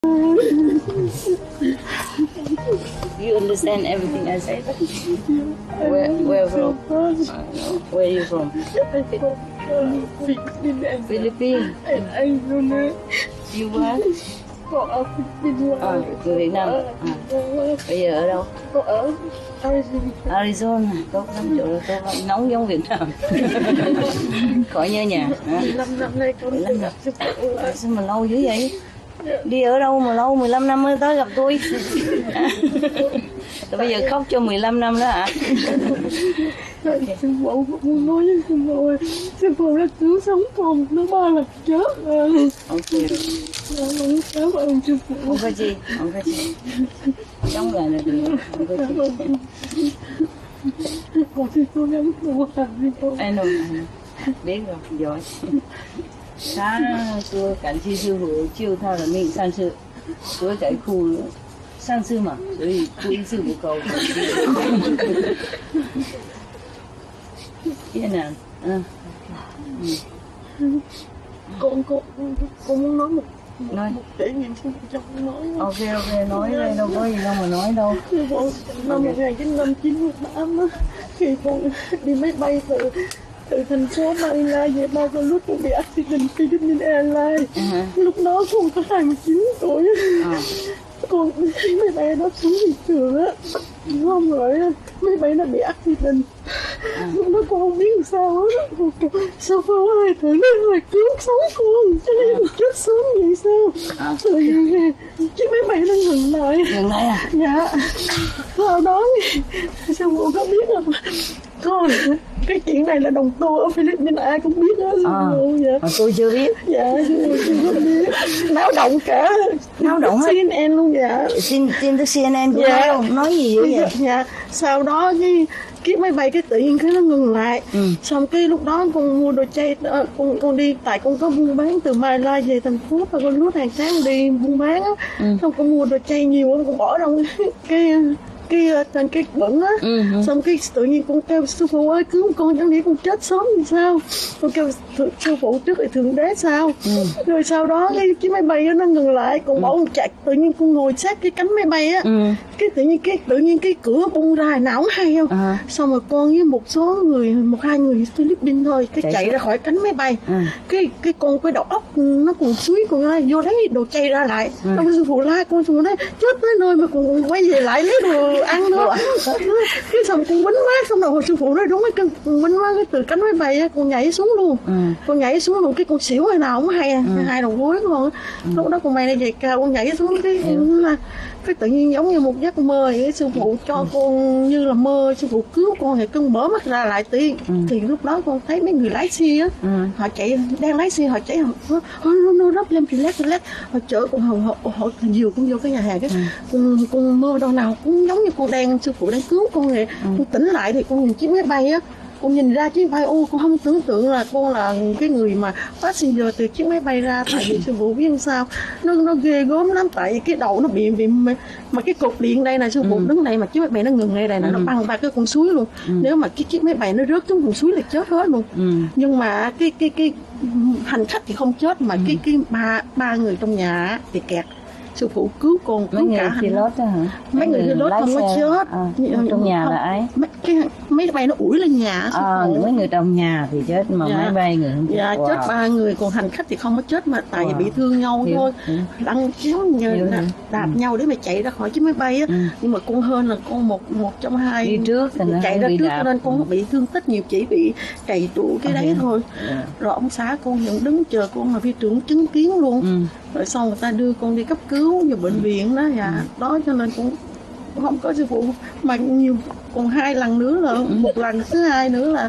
You understand everything I say? Where from? Where are you from? Philippines. You were? Người Việt Nam. Bây giờ ở đâu? Ở Arizona. Tốt lắm, chỗ đó tốt lắm. Nóng giống Việt Nam. Khỏi nhớ nhà. 15 năm nay con chưa gặp sư phụ. Sao mà lâu dữ vậy? Đi ở đâu mà lâu 15 năm mới tới gặp tôi. Tôi bây giờ khóc cho 15 năm đó hả? Sư phụ muốn nói với sư phụ đã cứu sống con nó 3 lần chết rồi. Ok. Cảm ơn sư phụ. Không có gì, không có gì. Chống lại là được, không có gì. Con sẽ cố gắng tu hành đi con. Anh đâu, biết rồi, giỏi. Sáng tôi cảm ơn sư phụ chiêu他的命上次我在哭上次嘛，所以哭一次不够。Yên à, Con muốn nói một nói. trải nghiệm sư phụ cho con nói. Ok, nói đây, đâu có gì đâu mà nói đâu. Sư phụ năm 1998 á, khi con đi máy bay từ thành phố Manila về Ba con lúc con bị accident Philippines Airlines. Lúc đó con có 29 tuổi. Con máy bay nó xuống thị trường á, không rồi máy bay nó bị accident. Lúc đó con không biết làm sao á, sao con ơi thử nó là cứu sống con, cho nên con chết sớm vậy sao? Rồi chiếc máy bay nó ngừng lại. Ngừng lại à? Dạ. Sau đó sao con có biết không? Con cái chuyện này là đồng tu ở Philippines ai cũng biết đó. Dạ. Tôi chưa biết. Dạ, chưa có biết. Náo động cả. Náo động hết. CNN luôn dạ. Trên CNN cũng dạ. Nói gì vậy? Dạ. Dạ. Sau đó cái máy bay cái tự nhiên cái nó ngừng lại. Xong cái lúc đó con mua đồ chay, con đi tại con có buôn bán từ Manila về thành phố và con lút hàng sáng đi buôn bán á. Xong con mua đồ chay nhiều con bỏ trong trên cái bẩn á. Xong cái tự nhiên con kêu sư phụ ơi cứu con chẳng lẽ con chết sớm thì sao? Con kêu sư phụ trước thì thượng đế sao? Rồi sau đó cái máy bay đó nó ngừng lại, con bỏ con chạy, tự nhiên con ngồi sát cái cánh máy bay á. Cái tự nhiên cái cửa bung ra nào không hay không? Xong rồi con với một hai người Philippines thôi cái chạy ra khỏi cánh máy bay. Cái đầu óc nó còn suý con ơi vô lấy đồ chay ra lại. Xong sư phụ la con, sư phụ nói chết tới nơi mà còn quay về lại lấy đồ ăn nữa. Cái xong con quýnh mát, xong rồi sư phụ nói đúng cái con quýnh mát cái từ cánh máy bay á, con nhảy xuống luôn. Con nhảy xuống luôn cái con xỉu hay nào không hay hai đầu gối con. Lúc đó con mày về cao con nhảy xuống cái tự nhiên giống như một giấc mơ vậy. Sư phụ cho con như là mơ, sư phụ cứu con thì con mở mắt ra lại thì lúc đó con thấy mấy người lái xe á, họ chạy đang lái xe họ chạy nó rắp lên relax họ chở con họ dìu con vô cái nhà hàng cái con mơ đâu nào cũng giống như con đang sư phụ đang cứu con này. Con tỉnh lại thì con nhìn chiếc máy bay á, con nhìn ra chiếc máy bay con không tưởng tượng là con là cái người mà passenger từ chiếc máy bay ra. Tại vì sư phụ biết sao nó ghê gớm lắm, tại vì cái đầu nó bị mà cái cột điện đây này sư phụ đứng đây mà chiếc máy bay nó ngừng ngay đây là nó băng qua cái con suối luôn. Nếu mà cái chiếc máy bay nó rớt xuống con suối là chết hết luôn. Nhưng mà cái hành khách thì không chết mà cái ba người trong nhà thì kẹt. Sư phụ cứu con cứu mấy cả người pilot đó hả? Mấy người pilot không có chết. Trong nhà là ai? Máy bay nó ủi lên nhà. Mấy người trong nhà thì chết mà máy bay người không chết. Dạ chết 3 người, còn hành khách thì không có chết mà tại vì bị thương nhau thôi. Lăn kéo đạp nhau để mà chạy ra khỏi chiếc máy bay á. Nhưng mà con hơn là con một trong hai đi trước chạy ra trước cho nên con bị thương tích nhiều, chỉ bị cày trụ cái đấy thôi. Rồi ông xã con vẫn đứng chờ con là phi trưởng chứng kiến luôn. Rồi xong người ta đưa con đi cấp cứu vào bệnh viện đó. Đó cho nên cũng không có sư phụ mà nhiều, còn 2 lần nữa là một lần thứ hai nữa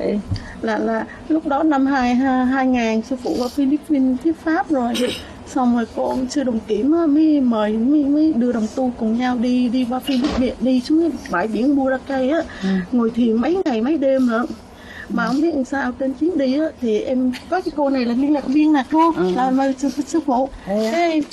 là lúc đó năm 2000 sư phụ ở Philippines tiếp Pháp rồi. Xong rồi con sư đồng kiểm mới đưa đồng tu cùng nhau đi qua Philippines, đi xuống bãi biển Boracay á, ngồi thiền mấy ngày mấy đêm nữa. Mà không biết làm sao trên chuyến đi á thì em có cái cô này là liên lạc viên nè cô, là sư phụ. Cái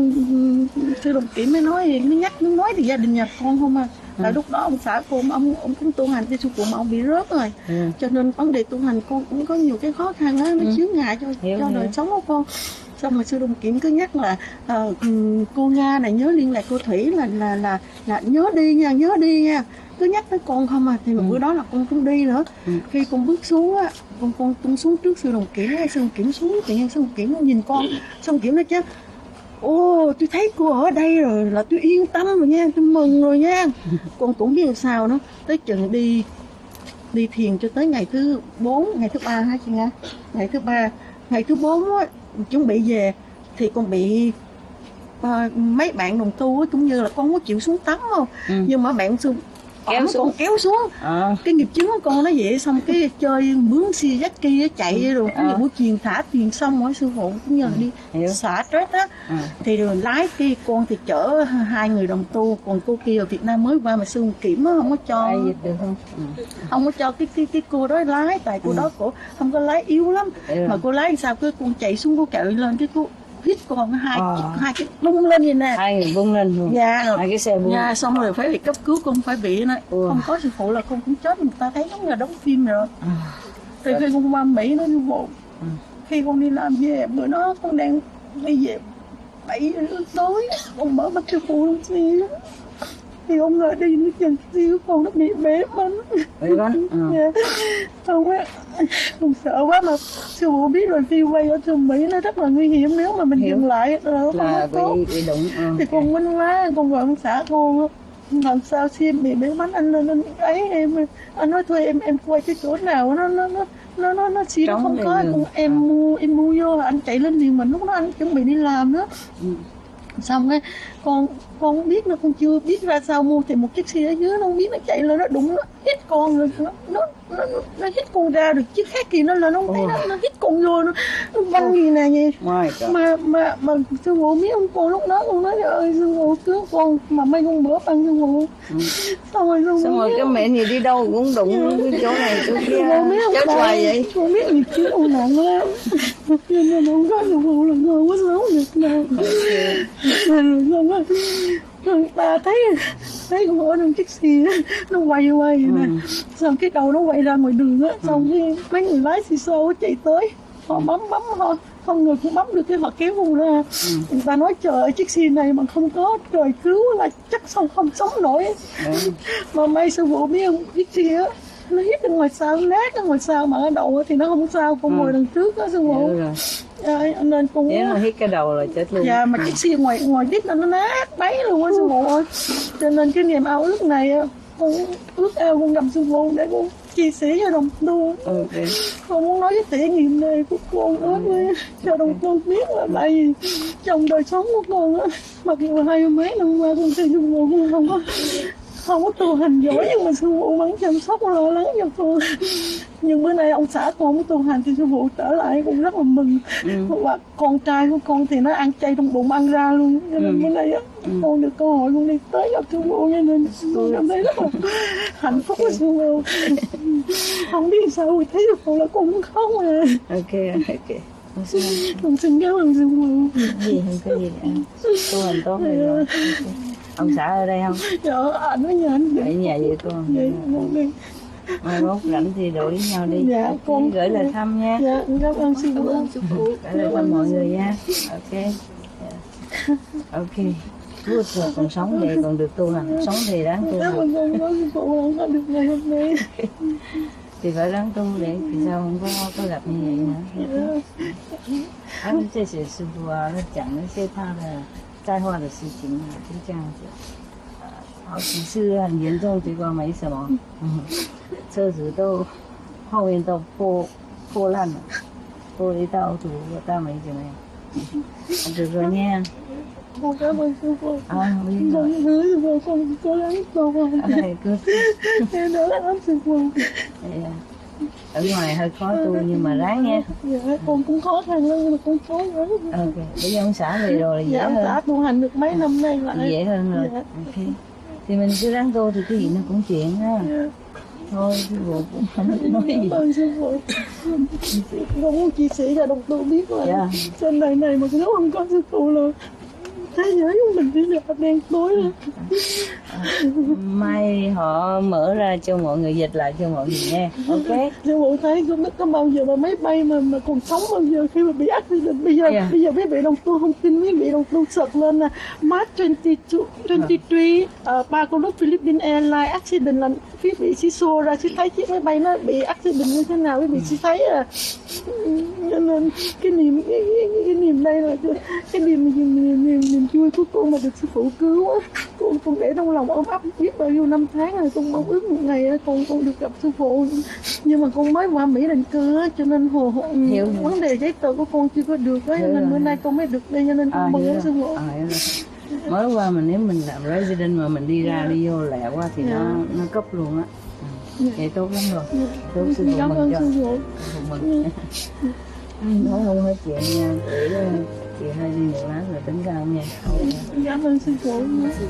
sư đồng kiểm mới nói thì gia đình nhà con không à. Tại lúc đó ông xã cô ông cũng tu hành cho sư phụ mà ông bị rớt rồi. Cho nên vấn đề tu hành con cũng có nhiều cái khó khăn á, nó chướng ngại cho đời sống của con. Xong rồi sư Đồng Kiểm cứ nhắc là cô Nga này nhớ liên lạc cô Thủy là nhớ đi nha, cứ nhắc tới con không à. Thì một bữa đó là con cũng đi nữa. Khi con bước xuống á, con tung xuống trước sư Đồng Kiểm, sư Đồng Kiểm xuống, tự nhiên sư Đồng Kiểm nhìn con, sư Đồng Kiểm nói chứ: ô, tôi thấy cô ở đây rồi là tôi yên tâm rồi nha, tôi mừng rồi nha. Con cũng biết làm sao nữa, tới chừng đi thiền cho tới ngày thứ 4, ngày thứ 3 hả chị Nga? Ngày thứ 3, ngày thứ 4 á, chuẩn bị về thì con bị mấy bạn đồng tu á, cũng như là con không có chịu xuống tắm không, nhưng mà bạn sư con kéo xuống. Cái nghiệp chướng của con nó vậy, xong cái chơi bướm xia dắt kia chạy rồi cái buổi chiền thả thuyền xong rồi sư phụ cũng như là đi xả stress á. Thì rồi lái cái con thì chở 2 người đồng tu, còn cô kia ở Việt Nam mới qua mà sư Kiểm á không có cho dịch được không? Không có cho cái cô đó lái, tại cô đó cổ không có lái, yếu lắm. Mà cô lái sao cái con chạy xuống, cô chạy lên cái cô hít con hai cái bung lên vậy nè, 2 người bung lên luôn. dạ, rồi 2 cái xe bung. Dạ, xong rồi phải bị cấp cứu, con phải bị này. Không có sư phụ là con cũng chết, người ta thấy giống như là đóng phim rồi. Thì khi con qua Mỹ nó sư phụ, khi con đi làm về bữa đó con đang đi về 7 giờ tối, con mở mắt sư phụ luôn xí thì ông ngờ đi nó chừng xíu con nó bị bể bánh. Không á, con sợ quá mà sư phụ biết rồi, phi quay ở trường Mỹ nó rất là nguy hiểm, nếu mà mình dừng lại là không có tốt. Bị đụng. Thì con quýnh quá, con gọi ông xã con làm sao xem bị bể bánh, anh lên ấy anh nói thôi em quay cái chỗ nào nó xí nó không có, con em mua vô anh chạy lên liền, mình lúc đó anh chuẩn bị đi làm nữa. Xong cái con biết, nó con chưa biết ra sao mua thì một chiếc xe ở dưới, nó không biết nó chạy lên nó đụng, nó hít con rồi, nó hít con ra được, chiếc khác kia nó lên nó không thấy, nó hít con vô, nó văng gì nè vậy. Mà sư phụ biết không, con lúc đó con nói ơi sư phụ cứu con mà mấy con bữa bằng sư phụ. Xong rồi cái mẹ gì đi đâu cũng đụng cái chỗ này chỗ kia, chết hoài vậy. Con biết nghiệp chướng con nặng lắm, nên không có sư phụ là ngon quá xấu được đâu. Rồi ta thấy con ở trong chiếc xe nó quay vậy nè, xong cái đầu nó quay ra ngoài đường á, xong cái mấy người lái xe xô chạy tới, họ bấm họ không người cũng bấm được, cái họ kéo con ra. Người ta nói trời ơi, chiếc xe này mà không có trời cứu là chắc không sống nổi. Mà may sư phụ biết không, chiếc xe á nó hít ở ngoài sau, nát ở ngoài sau, mà ở đầu thì nó không sao, con ngồi đằng trước á sư phụ. Nên con nếu mà hít cái đầu là chết luôn. Dạ, mà chiếc xe ngoài đít nó nát bấy luôn á sư phụ ơi. Cho nên cái niềm ao ước này con ước ao con gặp sư phụ để con chia sẻ cho đồng tu. Con muốn nói cái trải nghiệm này của con với cho đồng tu biết là tại vì trong đời sống của con á, mặc dù 20 mấy năm qua con thấy sư phụ con không có tu hành giỏi, nhưng mà sư phụ vẫn chăm sóc lo lắng cho con. Nhưng bữa nay ông xã con không tu hành thì sư phụ trở lại cũng rất là mừng. Và con trai của con thì nó ăn chay trong bụng ăn ra luôn, cho nên bữa nay con được cơ hội con đi tới gặp sư phụ, cho nên con cảm thấy rất là hạnh phúc với sư phụ. Không biết sao thấy sư phụ là con cũng khóc à. Ok Con xin cảm ơn sư phụ. Gì không có gì nữa, tu hành tốt rồi. Ông xã ở đây không? Dạ, anh ở nhà anh. Ở nhà vậy con. Vậy mai mốt rảnh thì đổi với nhau đi. Dạ, con gửi lời thăm nha. Dạ, cảm ơn sư phụ. Gửi lời thăm mọi người nha. Ok. Ok. Good rồi, còn sống vậy còn được tu hành, sống thì đáng tu hành. Cảm ơn sư phụ đã được ngày hôm nay. Thì phải đáng tu để thì sao không có gặp như vậy nữa. 谢谢师傅啊，他讲那些他的在化的事情啊，就这样子。好几次很严重，结果没什么，车子都后面都破烂了，玻璃到土，但没怎么样。được rồi nha. Con cảm ơn sư phụ. Con hứa sư phụ con cố gắng tu hành. Em đỡ lắm sư phụ. Ở ngoài hơi khó tu nhưng mà ráng nha. Dạ, con cũng khó khăn lắm nhưng mà con cố gắng. Ok, bây giờ ông xã về rồi là dễ hơn. Dạ, ông xã tu hành được mấy năm nay lại. Dễ hơn rồi. Dạ. Ok. Thì mình cứ ráng tu thì cái gì nó cũng chuyện ha. Dạ. Thôi sư phụ cũng không biết nói gì. Cảm ơn sư phụ. Con muốn chia sẻ cho đồng tu biết là trên đời này mà nếu không có sư phụ là thế giới của mình bây giờ đen tối lắm. Mai họ mở ra cho mọi người, dịch lại cho mọi người nghe. Ok. Theo bộ thấy không biết có bao giờ mà máy bay mà còn sống bao giờ khi mà bị accident. Bây giờ quý vị đồng tu không tin, quý vị đồng tu search lên là March 23 ba con lúc Philippines Airlines accident là quý vị sẽ show ra, sẽ thấy chiếc máy bay nó bị accident như thế nào, quý vị sẽ thấy cho nên cái niềm đây là cái niềm vui của con mà được sư phụ cứu á. Con để trong lòng ôm ấp biết bao nhiêu năm tháng rồi, con mong ước một ngày con được gặp sư phụ, nhưng mà con mới qua Mỹ định cư á, cho nên vấn đề giấy tờ của con chưa có được á, cho nên bữa nay con mới được đây, cho nên con mong ước sư phụ. Mới qua mình nếu mình làm resident mà mình đi ra đi vô lẹ quá thì nó cấp luôn á. Vậy tốt lắm rồi. Tốt sư phụ Cảm ơn sư phụ. Mừng. Nói không hết chuyện nha, chị hơi đi một lát rồi tính sao nha. Cảm ơn sư phụ.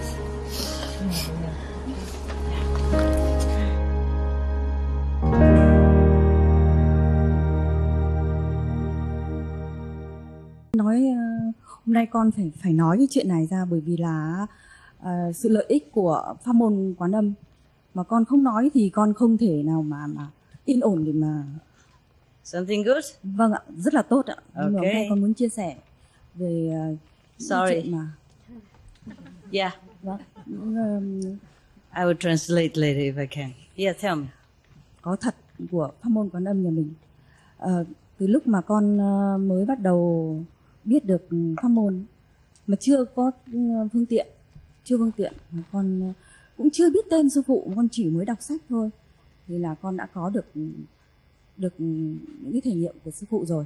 Nói hôm nay con phải nói cái chuyện này ra bởi vì là sự lợi ích của pháp môn Quán Âm, mà con không nói thì con không thể nào mà yên ổn để mà. Something good? Vâng ạ, rất là tốt ạ. Nhưng mà hôm nay con muốn chia sẻ về chuyện mà. Yeah. Vâng. I will translate later if I can. Yeah, tell me. Có thật của pháp môn Quán Âm nhà mình. Từ lúc mà con mới bắt đầu biết được pháp môn mà chưa có phương tiện, con cũng chưa biết tên sư phụ, con chỉ mới đọc sách thôi, thì là con đã có được những cái thể nghiệm của sư phụ rồi.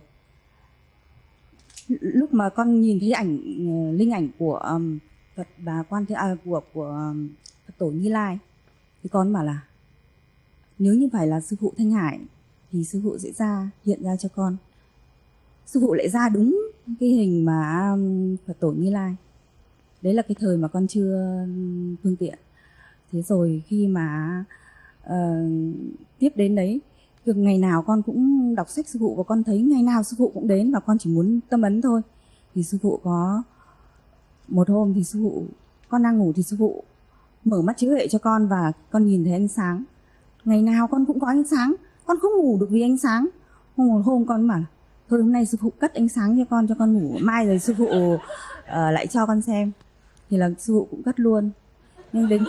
Lúc mà con nhìn thấy linh ảnh của Phật và của Phật tổ Như Lai thì con bảo là nếu như phải là sư phụ Thanh Hải thì sư phụ sẽ hiện ra cho con. Sư phụ lại ra đúng cái hình mà Phật tổ Như Lai. Đấy là cái thời mà con chưa phương tiện. Thế rồi khi mà tiếp đến đấy, ngày nào con cũng đọc sách sư phụ và con thấy ngày nào sư phụ cũng đến và con chỉ muốn tâm ấn thôi. Thì sư phụ có một hôm thì sư phụ, con đang ngủ thì sư phụ mở mắt chiếu huệ cho con và con nhìn thấy ánh sáng. Ngày nào con cũng có ánh sáng, con không ngủ được vì ánh sáng. Một hôm con bảo thôi hôm nay sư phụ cất ánh sáng cho con ngủ, mai rồi sư phụ lại cho con xem. Thì là sư phụ cũng cất luôn. Nhưng đến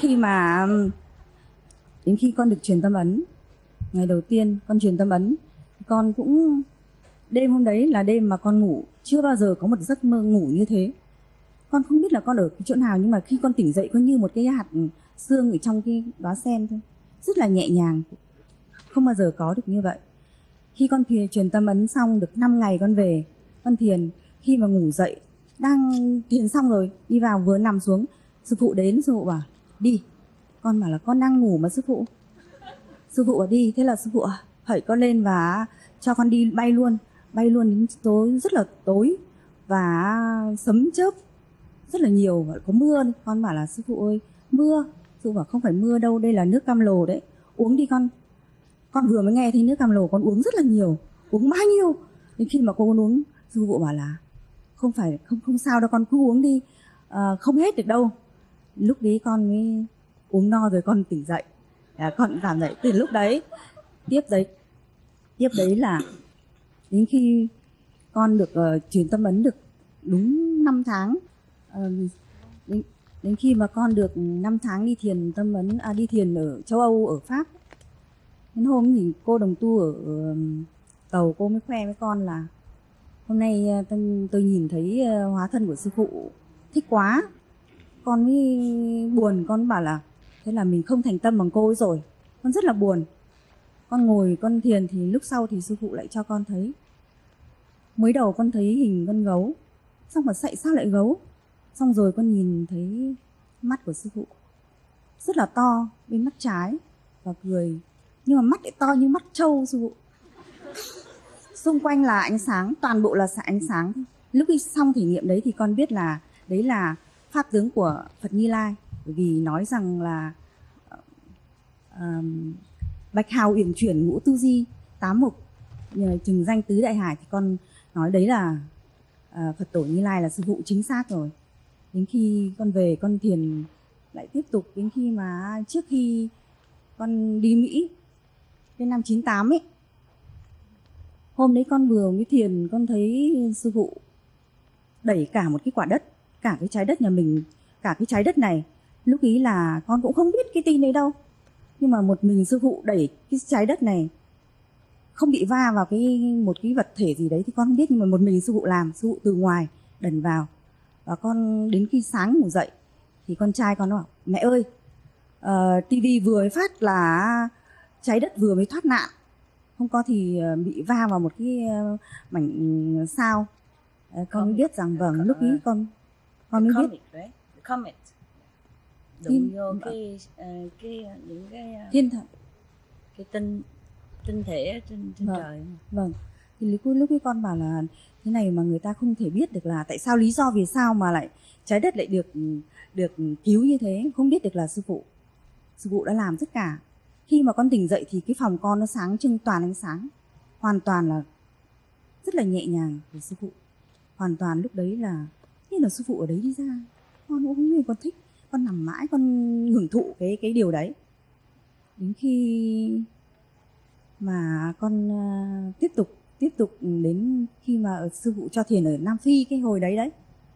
khi con được truyền tâm ấn, ngày đầu tiên con truyền tâm ấn, con cũng đêm hôm đấy là đêm mà con ngủ chưa bao giờ có một giấc mơ ngủ như thế. Con không biết là con ở cái chỗ nào, nhưng mà khi con tỉnh dậy có như một cái hạt sương ở trong cái đóa sen thôi, rất là nhẹ nhàng, không bao giờ có được như vậy. Khi con truyền tâm ấn xong được 5 ngày con về, con thiền, khi mà ngủ dậy, đang thiền xong rồi, đi vào vừa nằm xuống, sư phụ đến, sư phụ bảo đi. Con bảo là con đang ngủ mà sư phụ. Sư phụ bảo đi, thế là sư phụ hẩy con lên và cho con đi bay luôn đến tối, rất là tối và sấm chớp rất là nhiều, có mưa. Con bảo là sư phụ ơi mưa. Sư phụ bảo không phải mưa đâu, đây là nước cam lồ đấy, uống đi con. Con vừa mới nghe thấy nước cam lồ con uống rất là nhiều, uống bao nhiêu. Đến khi mà con uống, sư phụ bảo là không sao đâu, con cứ uống đi, không hết được đâu. Lúc đấy con mới uống no rồi con tỉnh dậy, con cảm dậy từ lúc đấy. Tiếp đấy là đến khi con được truyền tâm ấn được đúng 5 tháng, đến khi mà con được 5 tháng đi thiền tâm ấn, đi thiền ở châu Âu, ở Pháp. Đến hôm thì cô đồng tu ở tàu, cô mới khoe với con là hôm nay tôi nhìn thấy hóa thân của sư phụ, thích quá. Con mới buồn, con bảo là thế là mình không thành tâm bằng cô ấy rồi. Con rất là buồn. Con ngồi con thiền thì lúc sau thì sư phụ lại cho con thấy. Mới đầu con thấy hình con gấu, xong mà sao lại gấu. Xong rồi con nhìn thấy mắt của sư phụ rất là to bên mắt trái và cười, nhưng mà mắt lại to như mắt trâu sư phụ. Xung quanh là ánh sáng, toàn bộ là ánh sáng. Lúc đi xong thể nghiệm đấy thì con biết là đấy là pháp tướng của Phật Như Lai. Bởi vì nói rằng là bạch hào uyển chuyển ngũ tu di, 8 mục trừng danh tứ đại hải, thì con nói đấy là Phật tổ Như Lai là sư phụ chính xác rồi. Đến khi con về con thiền lại tiếp tục, đến khi mà trước khi con đi Mỹ cái năm 98 ấy, hôm đấy con vừa mới thiền, con thấy sư phụ đẩy cả một cái quả đất, cả cái trái đất nhà mình, cả cái trái đất này. Lúc ý là con cũng không biết cái tin đấy đâu, nhưng mà một mình sư phụ đẩy cái trái đất này, không bị va vào một cái vật thể gì đấy thì con không biết, nhưng mà một mình sư phụ làm, sư phụ từ ngoài đần vào. Và con đến khi sáng ngủ dậy thì con trai con nó bảo mẹ ơi, tivi vừa mới phát là trái đất vừa mới thoát nạn, không có thì bị va vào một cái mảnh sao. Con mới biết rằng vâng, lúc ý con mới biết. Comet đụng vô những cái thiên thần, cái tinh thể trên trời. Vâng, thì lúc ấy con bảo là thế này mà người ta không thể biết được là tại sao, lý do vì sao mà lại trái đất lại được cứu như thế, không biết được là sư phụ đã làm tất cả. Khi mà con tỉnh dậy thì cái phòng con nó sáng trưng toàn ánh sáng, hoàn toàn là rất là nhẹ nhàng của sư phụ. Hoàn toàn lúc đấy là như là sư phụ ở đấy đi ra, con cũng không biết, con thích, con nằm mãi, con hưởng thụ cái điều đấy. Đến khi mà con tiếp tục đến khi mà sư phụ cho thiền ở Nam Phi cái hồi đấy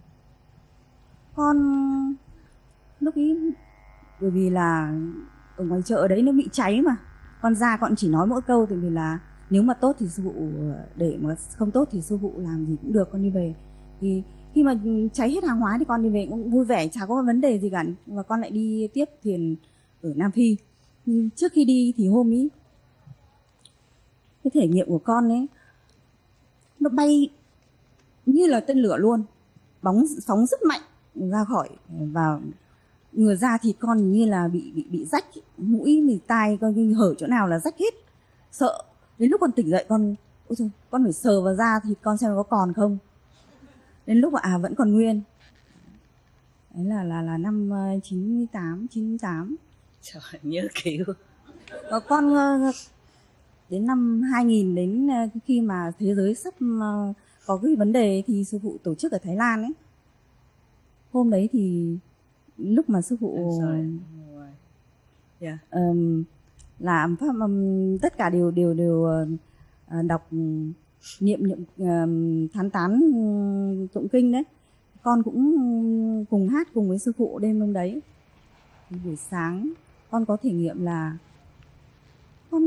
con lúc ý, bởi vì là ở ngoài chợ đấy nó bị cháy mà, con ra con chỉ nói mỗi câu, tại vì là nếu mà tốt thì sư phụ để, mà không tốt thì sư phụ làm gì cũng được, con đi về. Thì khi mà cháy hết hàng hóa thì con đi về cũng vui vẻ, chả có vấn đề gì cả, và con lại đi tiếp thiền ở Nam Phi. Nhưng trước khi đi thì hôm ý, cái thể nghiệm của con ấy nó bay như là tên lửa luôn, phóng rất mạnh ra khỏi, và ngừa ra thì con như là bị rách, mũi mì tai con hở chỗ nào là rách hết, sợ. Đến lúc con tỉnh dậy con ôi trời, con phải sờ vào da thì con xem có còn không. Đến lúc mà vẫn còn nguyên. Đấy là năm 98. Trời, nhớ kiểu. Và con đến năm 2000, đến khi mà thế giới sắp có cái vấn đề thì sư phụ tổ chức ở Thái Lan ấy. Hôm đấy thì lúc mà sư phụ làm pháp, tất cả đều đọc niệm thán tụng kinh đấy, con cũng cùng hát cùng với sư phụ đêm hôm đấy. Thì buổi sáng con có thể nghiệm là con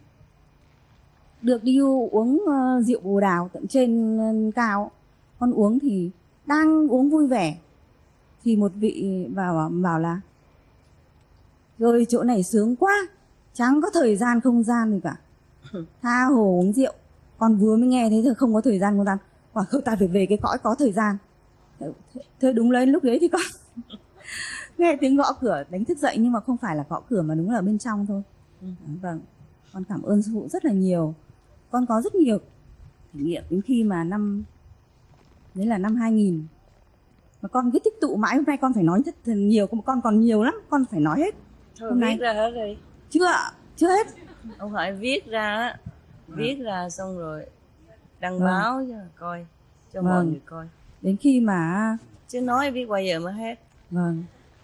được đi uống rượu bồ đào tận trên cao. Con uống thì đang uống vui vẻ thì một vị bảo là rồi chỗ này sướng quá, chẳng có thời gian không gian gì cả, tha hồ uống rượu. Con vừa mới nghe thấy thôi, không có thời gian không gian, quả không, ta phải về cái cõi có thời gian. Thôi đúng lấy lúc đấy thì con nghe tiếng gõ cửa đánh thức dậy, nhưng mà không phải là gõ cửa mà đúng là bên trong thôi. Vâng, con cảm ơn sư phụ rất là nhiều. Con có rất nhiều trải nghiệm đến khi mà năm 2000 mà con cứ tích tụ mãi. Hôm nay con phải nói rất nhiều, con còn nhiều lắm, con phải nói hết. Thôi hôm viết nay ra hết đi. Chưa hết. Không phải viết ra á, viết ra xong rồi đăng báo cho coi, cho mọi người coi. Đến khi mà chứ nói viết bao giờ mới hết. Vâng.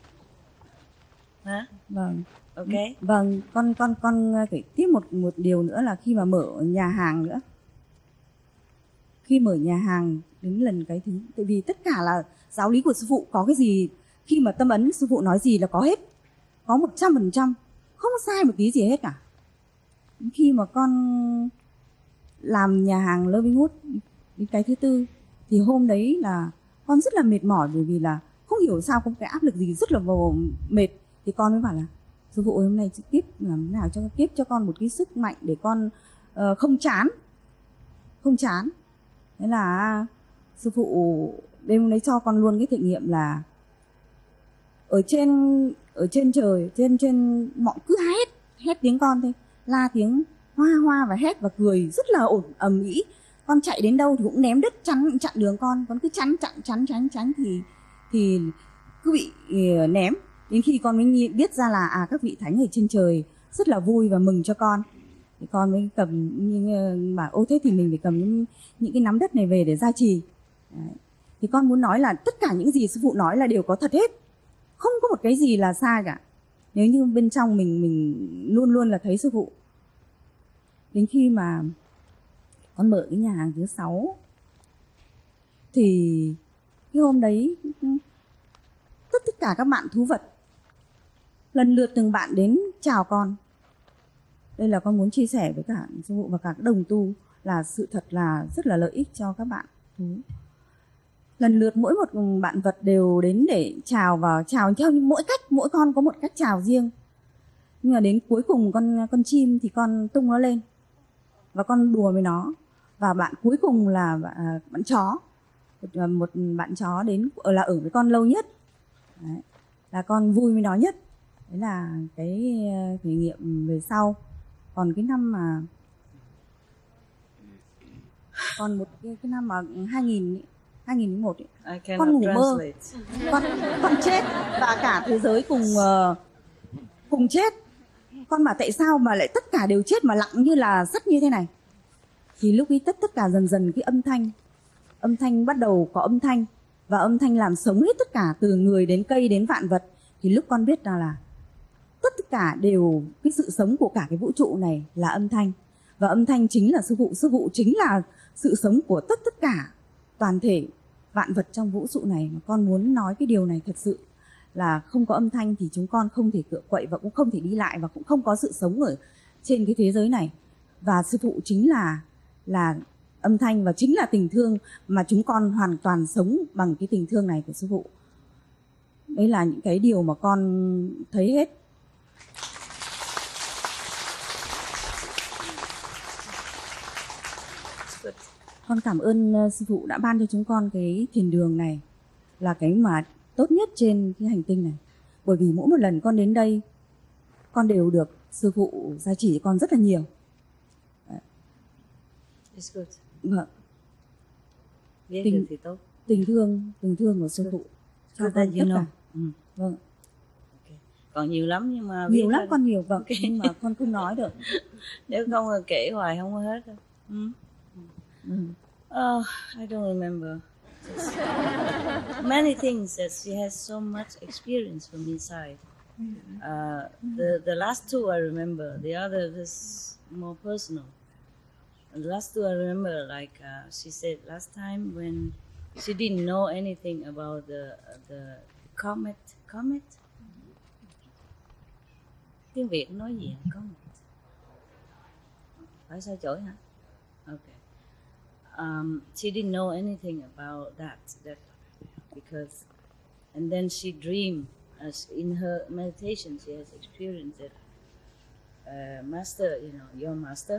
Hả? Vâng. Ok. Vâng, con kể tiếp một điều nữa là khi mà mở nhà hàng nữa. Khi mở nhà hàng đến lần cái thứ, tại vì tất cả là giáo lý của sư phụ, có cái gì khi mà tâm ấn sư phụ nói gì là có hết, có 100%, không sai một tí gì hết cả. Khi mà con làm nhà hàng Loving Wood đến cái thứ tư thì hôm đấy là con rất là mệt mỏi, bởi vì là không hiểu sao có cái áp lực gì rất là mệt. Thì con mới bảo là sư phụ hôm nay tiếp làm thế nào cho tiếp cho con một cái sức mạnh để con không chán. Thế là sư phụ đêm hôm đấy cho con luôn cái thể nghiệm là ở trên trời, trên mọi cứ hét tiếng con thôi, la tiếng hoa và hét và cười rất là ầm ĩ. Con chạy đến đâu thì cũng ném đất chặn đường con cứ chắn thì cứ bị ném. Đến khi con mới biết ra là các vị thánh ở trên trời rất là vui và mừng cho con, thì con mới cầm bảo ô thế thì mình phải cầm những cái nắm đất này về để gia trì. Đấy. thì con muốn nói là tất cả những gì sư phụ nói là đều có thật hết, không có một cái gì là sai cả. Nếu như bên trong mình luôn luôn là thấy sư phụ. Đến khi mà con mở cái nhà hàng thứ 6 thì cái hôm đấy tất cả các bạn thú vật lần lượt từng bạn đến chào con. Đây là con muốn chia sẻ với cả sư phụ và cả các đồng tu là sự thật là rất là lợi ích cho các bạn thú. Lần lượt mỗi một bạn vật đều đến để chào, và chào theo mỗi cách, mỗi con có một cách chào riêng. Nhưng mà đến cuối cùng con chim thì con tung nó lên và con đùa với nó. Và bạn cuối cùng là bạn chó, một bạn chó đến ở với con lâu nhất. Đấy, là con vui với nó nhất. Đấy là cái kỷ niệm về sau. Còn cái năm mà còn một cái năm mà 2001 ấy, con ngủ mơ, con chết và cả thế giới cùng chết. Con bảo tại sao mà lại tất cả đều chết mà lặng như là sắt như thế này. Thì lúc ấy tất cả dần dần cái âm thanh bắt đầu có âm thanh, và âm thanh làm sống hết tất cả, từ người đến cây đến vạn vật. Thì lúc con biết là tất cả đều cái sự sống của cả cái vũ trụ này là âm thanh, và âm thanh chính là sư phụ chính là sự sống của tất cả toàn thể vạn vật trong vũ trụ này. Mà con muốn nói cái điều này thật sự là không có âm thanh thì chúng con không thể cựa quậy và cũng không thể đi lại và cũng không có sự sống ở trên cái thế giới này. Và sư phụ chính là âm thanh và chính là tình thương, mà chúng con hoàn toàn sống bằng cái tình thương này của sư phụ. Đấy là những cái điều mà con thấy hết. Con cảm ơn sư phụ đã ban cho chúng con cái thiền đường này, là cái mà tốt nhất trên cái hành tinh này. Bởi vì mỗi một lần con đến đây, con đều được sư phụ gia chỉ con rất là nhiều. It's good. Vâng. Biết được thì tốt. Tình thương của sư phụ cho con tất cả. Vâng. Okay. Còn nhiều lắm nhưng mà nhiều lắm con nhiều, vâng. Okay. Nhưng mà con không nói được. Nếu không là kể hoài không có hết đâu. I don't remember. Many things that she has so much experience from inside. The last two I remember. The other is more personal. The last two I remember, like she said last time when she didn't know anything about the comet. Tiếng Việt nói gì? Comet. Phải sao chổi hả? Okay. She didn't know anything about that because, and then she dreamed, as in her meditation she has experienced that master, your master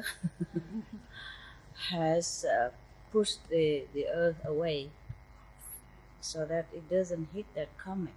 has pushed the earth away so that it doesn't hit that comet.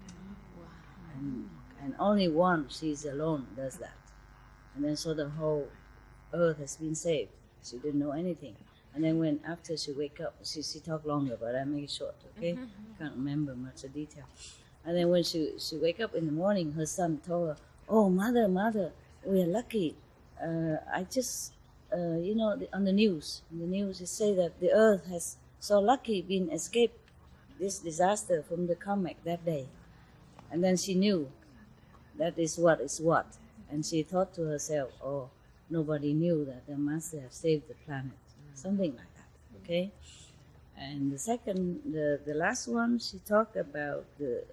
And only one, she's alone, does that. And then so the whole earth has been saved. She didn't know anything. And then when after she wake up, she talked longer, but I make it short, okay? Can't remember much of detail. And then when she wake up in the morning, her son told her, "Oh, mother, we are lucky. I just, on the news it say that the earth has so lucky been escaped this disaster from the comet that day." And then she knew that is what. And she thought to herself, "Oh, nobody knew that the master have saved the planet." Something like that, okay? And the second, the last one, she talked about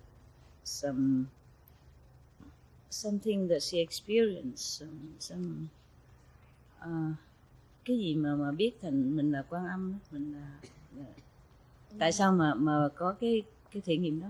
something that she experienced, some cái gì mà biết thành mình là Quan Âm, mình là tại sao mà có cái thể nghiệm đó?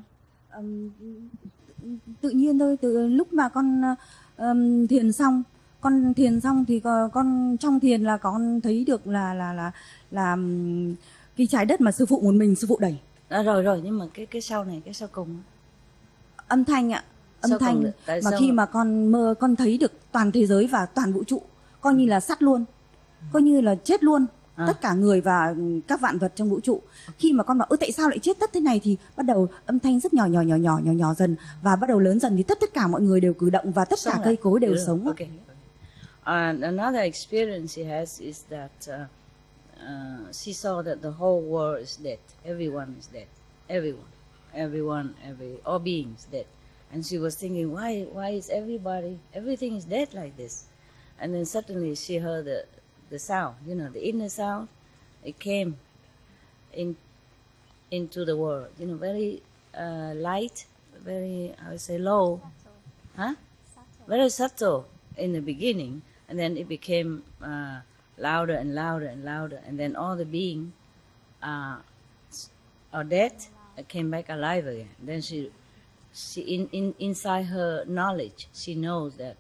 Tự nhiên thôi, từ lúc mà con thiền xong thì con trong thiền là con thấy được là cái trái đất mà sư phụ một mình sư phụ đẩy. Rồi nhưng mà cái sau này, cái sau cùng âm thanh ạ, âm thanh mà khi mà con mơ con thấy được toàn thế giới và toàn vũ trụ, coi như là sắt luôn, coi như là chết luôn tất cả người và các vạn vật trong vũ trụ. Khi mà con bảo tại sao lại chết tất thế này thì bắt đầu âm thanh rất nhỏ dần và bắt đầu lớn dần thì tất cả mọi người đều cử động và tất cả cây cối đều sống. Okay. Another experience she has is that she saw that the whole world is dead. Everyone is dead. Everyone, all beings dead. And she was thinking, why is everything is dead like this? And then suddenly she heard the sound, the inner sound. It came into the world, very light, very, I would say, low, very subtle in the beginning, and then it became louder and louder and louder, and then all the beings are dead, came back alive again. Then she inside her knowledge, she knows that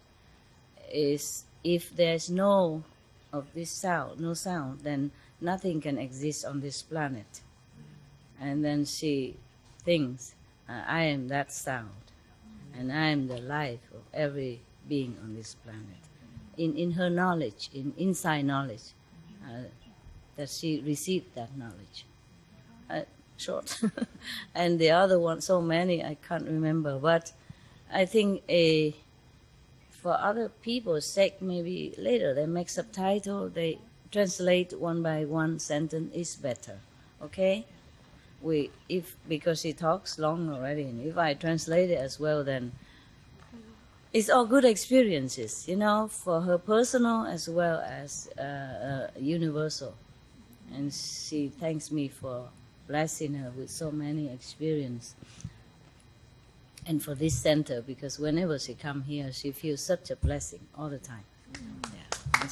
if there's no sound, then nothing can exist on this planet. And then she thinks, I am that sound, and I am the life of every being on this planet. In her knowledge, inside knowledge, that she received that knowledge. Short. And the other one, so many, I can't remember. But I think for other people's sake, maybe later they make subtitle, they translate one by one sentence is better. Okay? Because she talks long already, and if I translate it as well, then it's all good experiences, for her personal as well as universal. And she thanks me for blessing her with so many experience, and for this center, because whenever she come here, she feels such a blessing all the time. Yeah.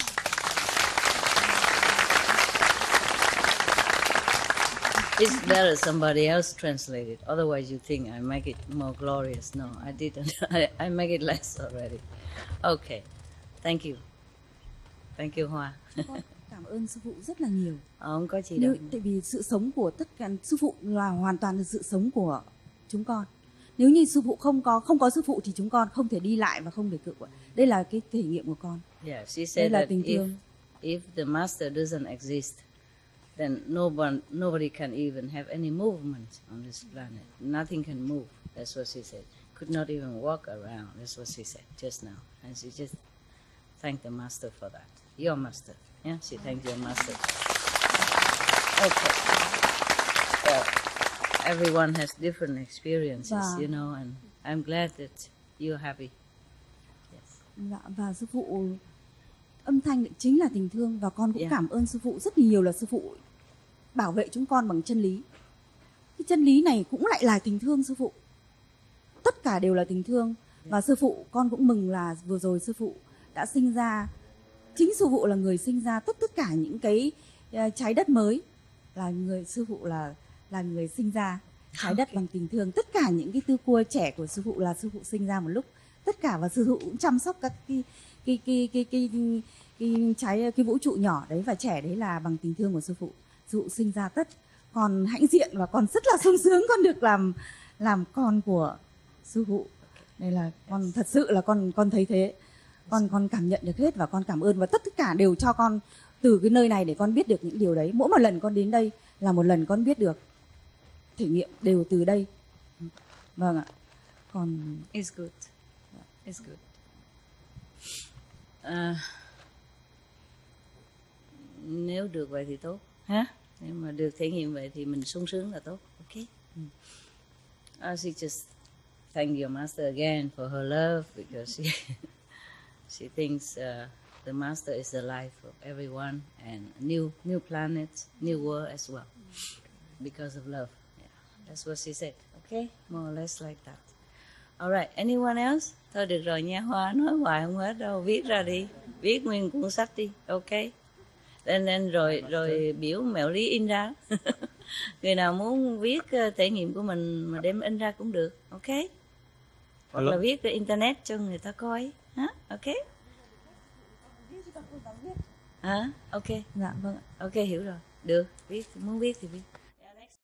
It's better somebody else translate it. Otherwise, you think I make it more glorious. No, I didn't. I make it less already. Okay, thank you. Thank you, Hoa. Cảm ơn sư phụ rất là nhiều. Không có gì đâu. Tại vì sự sống của tất cả sư phụ là hoàn toàn là sự sống của chúng con. Nếu như sư phụ không có sư phụ thì chúng con không thể đi lại và không thể cự. Đây là cái thể nghiệm của con. Yeah, she said that if the master doesn't exist, then nobody can even have any movement on this planet. Nothing can move. That's what she said. Could not even walk around. That's what she said just now. And she just thanked the master for that. Your master. Yeah, she thanked your master. Okay. Well, everyone has different experiences, and I'm glad that you're happy. Yes. Dạ, và sư phụ, âm thanh chính là tình thương, và con cũng cảm ơn sư phụ rất nhiều là sư phụ bảo vệ chúng con bằng chân lý. Cái chân lý này cũng lại là tình thương sư phụ. Tất cả đều là tình thương. Và sư phụ, con cũng mừng là vừa rồi sư phụ đã sinh ra, chính sư phụ là người sinh ra tất cả những cái trái đất mới, sư phụ là người sinh ra trái đất bằng tình thương. Tất cả những cái tư cua trẻ của sư phụ là sư phụ sinh ra một lúc, tất cả, và sư phụ cũng chăm sóc các cái vũ trụ nhỏ đấy và trẻ đấy là bằng tình thương của sư phụ. Sư phụ sinh ra còn hãnh diện và còn rất là sung sướng con được làm con của sư phụ. Đây là con thật sự là con thấy thế. Con cảm nhận được hết, và con cảm ơn, và tất cả đều cho con từ cái nơi này để con biết được những điều đấy. Mỗi một lần con đến đây là một lần con biết được, thể nghiệm đều từ đây. Vâng ạ. Còn it's good. It's good. Nếu được vậy thì tốt ha. Nếu mà được thể nghiệm vậy thì mình sung sướng là tốt. Okay. She just thank your master again for her love, because she thinks the master is the life of everyone, and new planet, new world as well, because of love. Yeah, that's what she said. Okay, more or less like that. All right, anyone else? Thôi được rồi nha, Hoa nói hoài không hết đâu, viết ra đi, viết nguyên cuốn sách đi. Okay. Nên rồi biểu mẹo lý in ra. Người nào muốn viết trải nghiệm của mình mà đem in ra cũng được. Okay. Hoặc là viết trên internet cho người ta coi. Ok. Ok. Dạ vâng ạ. Ok, hiểu rồi. Được, muốn viết thì viết.